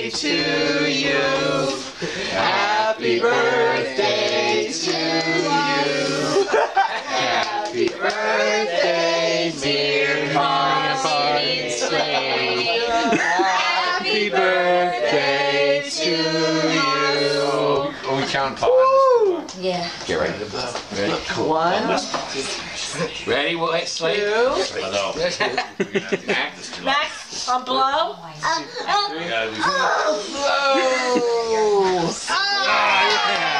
to you. Happy birthday to you. Happy birthday, dear Martin Slade. Happy birthday to you. Oh, we count pause. Yeah. Get ready to blow. Ready? One. Ready? We'll hit Slade. Two. Max, on blow. Blow.